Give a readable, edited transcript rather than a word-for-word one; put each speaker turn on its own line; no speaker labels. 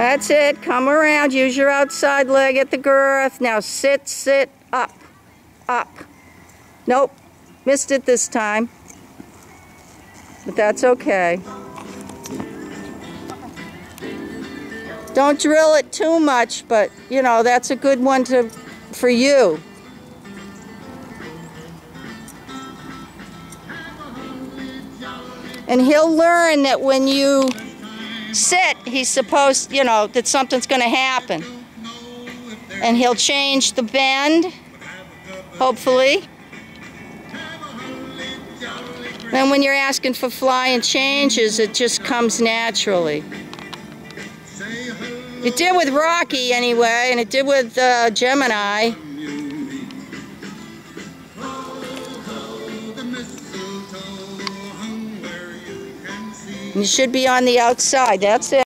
That's it. Come around. Use your outside leg at the girth. Now sit, sit, up, up. Nope. Missed it this time. But that's okay. Don't drill it too much, but, you know, that's a good one for you. And he'll learn that when you sit, he's supposed, you know, that something's going to happen. And he'll change the bend, hopefully. Then when you're asking for flying changes, it just comes naturally. It did with Rocky anyway, and it did with Gemini. You should be on the outside. That's it.